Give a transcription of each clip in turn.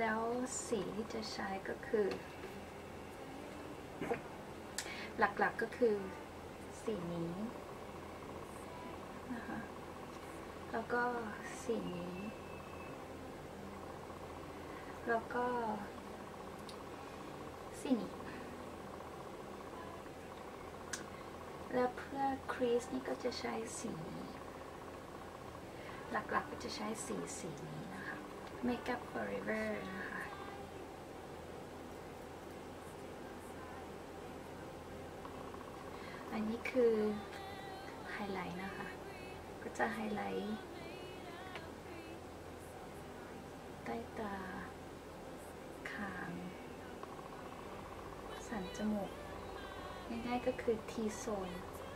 แล้วสีที่จะใช้ก็คือหลักๆก็คือสีนี้นะคะแล้วก็สีนี้แล้วก็สีนี้แล้วเพื่อครีสนี่ก็จะใช้สีหลักๆก็จะใช้สีนี้นะคะ Makeup Forever นะคะอันนี้คือไฮไลท์นะคะก็จะไฮไลท์ใต้ตาคางสันจมูกง่ายๆก็คือ T-zone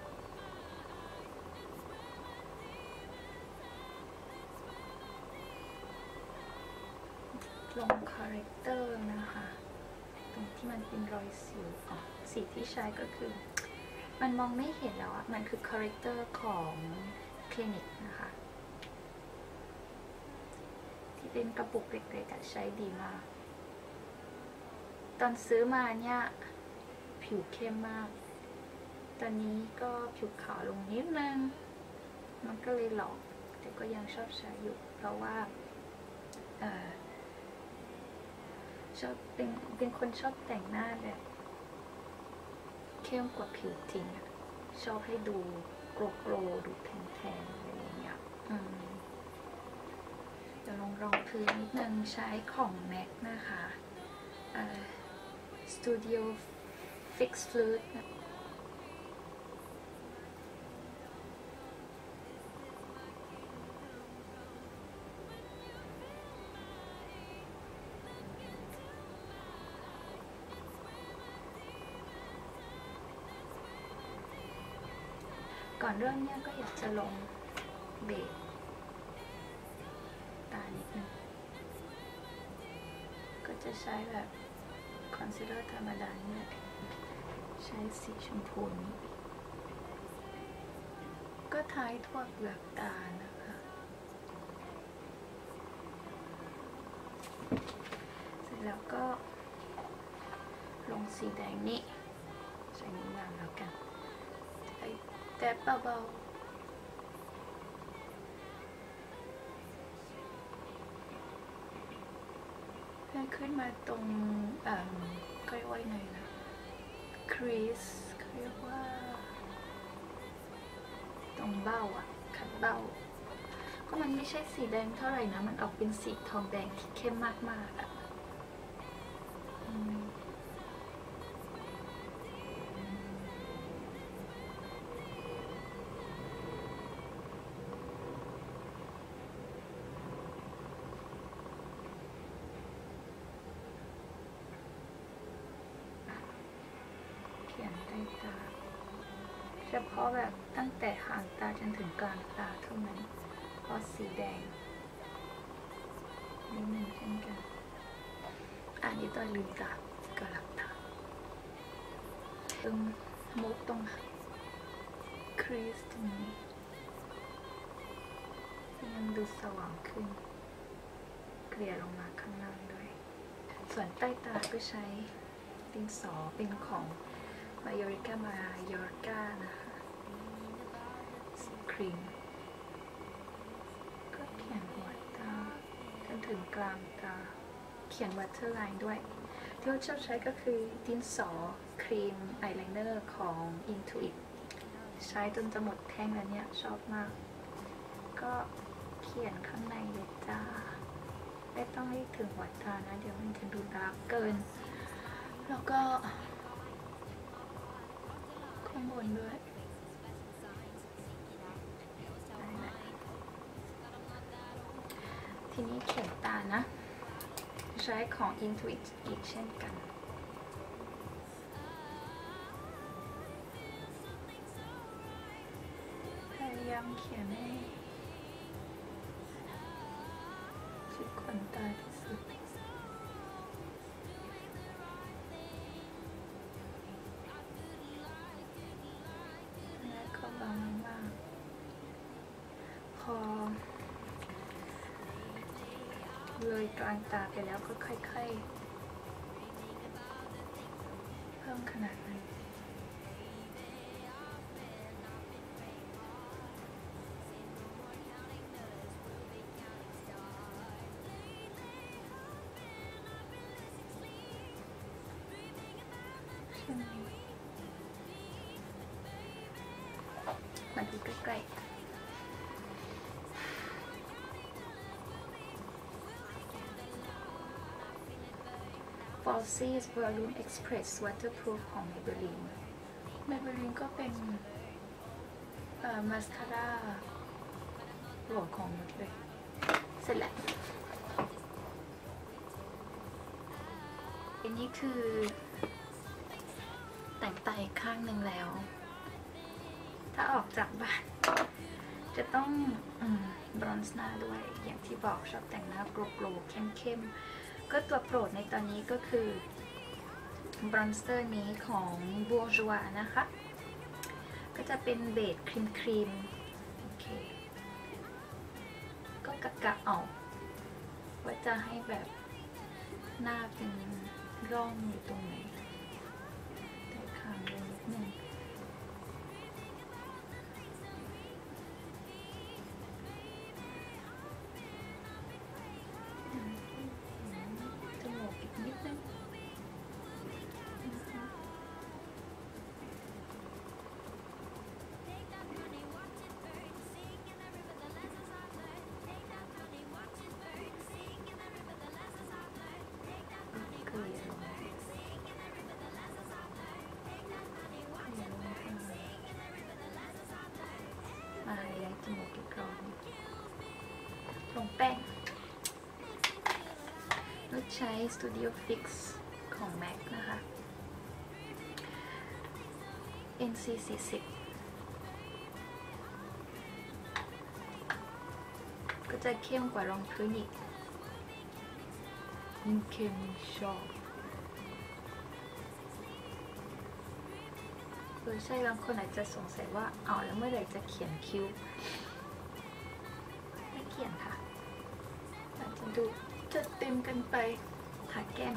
ลงคอเรคเตอร์นะคะตรงที่มันเป็นรอยสิวสีที่ใช้ก็คือมันมองไม่เห็นแล้วอะมันคือคอเรคเตอร์ของคลินิกนะคะที่เป็นกระปุกเล็กๆใช้ดีมากตอนซื้อมาเนี่ยผิวเข้มมากตอนนี้ก็ผิวขาวลงนิดนึงมันก็เลยหลอกแต่ก็ยังชอบใช้อยู่เพราะว่าชอบเป็นคนชอบแต่งหน้าแบบเข้มกว่าผิวจริงอะชอบให้ดูโกลว์ดูแทนอะไรอย่างเงี้ยจะลงรองพื้นนิดนึงใช้ของ MAC นะคะ Studio Fix Fluid ก่อนเริ่มเนี่ยก็อยากจะลงเบสตานิดนึงก็จะใช้แบบคอนซีลเลอร์ธรรมดาเนี่ยใช้สีชมพูนี้ก็ทายทั่วเปลือกตานะคะเสร็จแล้วก็ลงสีแดงนี่ใช้นิ้วนางแล้วกันแต่เบาๆเพื่อขึ้นมาตรงก็เรียกว่าไงนะครีสเขาเรียกว่าตรงเบ้าอะขัดเบ้าก็มันไม่ใช่สีแดงเท่าไหร่นะมันออกเป็นสีทองแดงที่เข้มมากๆอะใต้ตาเฉพาะแบบตั้งแต่หางตาจนถึงกลางตาเท่านั้นเพราะสีแดงนิดนึงเช่นกันอันนี้ตอนลืมตาก็หลับตาตึงมุกตรงครีสตรงนี้ยังดูสว่างขึ้นเกลี่ยลงมาข้างล่างด้วยส่วนใต้ตาก็ใช้ดินสอเป็นของมาโยริกานะคะสีครีมก็เขียนหัวตาจนถึงกลางตาเขียนวัตเตอร์ไลน์ด้วยที่ชอบใช้ก็คือดินสอครีมอายไลเนอร์ของ Intuit ใช้จนจะหมดแท่งแล้วเนี่ยชอบมากก็เขียนข้างในเลยจ้าไม่ต้องให้ถึงหัวตานะเดี๋ยวมันจะดูดาร์กเกินแล้วก็ข้างบนด้วยทีนี้เขียนตานะใช้ของ Intuit อีกเช่นกันพยายามเขียนให้ชิดขนตาที่สุดก็บางมากพอเลยกลางตาไปแล้วก็ค่อยๆเพิ่มขนาดนั้นมาดูใกล้ๆFalsies Volume Express Waterproof ของ Maybelline ก็เป็นมาสคาร่าโปรดของหมดเลยเสร็จแล้วอันนี้คือแต่งตาอีกข้างหนึ่งแล้วถ้าออกจากบ้านจะต้องบรอนซ์หน้าด้วยอย่างที่บอกชอบแต่งหน้าโกลว์เข้มๆก็ตัวโปรดในตอนนี้ก็คือบรอนเซอร์นี้ของบัวจัวนะคะก็จะเป็นเบจครีมโอเคก็กะเอาว่าจะให้แบบหน้าเป็นร่องอยู่ตรงไหนแต่คางเลยนิดนึงจมูกอีกนิดนึงมาไฮไลท์จมูกอีกรอบลงแป้งนุชใช้ Studio Fix ของ MAC นะคะ NC40 ก็จะเข้มกว่ารองพื้นอีกยิ่งเข้มยิ่งชอบใช่บางคนอาจจะสงสัยว่าเอาแล้วเมื่อไหร่จะเขียนคิ้วไม่เขียนค่ะอาจจะดูจะเต็มกันไปทาแก้ม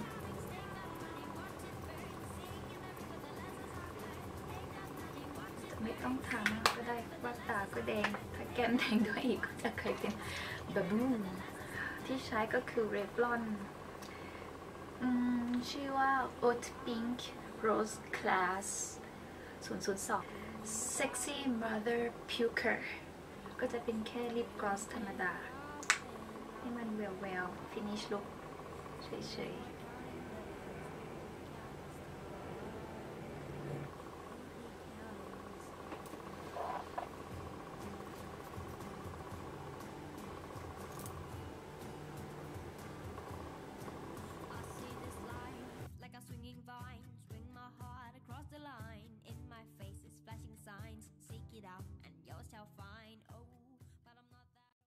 จะไม่ต้องทามากก็ได้ว่าตาก็แดงทาแก้มแดงด้วยอีกก็จะเคยเป็นแบบบูมที่ใช้ก็คือเรฟลอนชื่อว่า Oat Pink Rose Class 002 Sexy Mother Puker ก็จะเป็นแค่ลิปกลอสธรรมดาให้มันแววฟินิชลุคเฉยๆ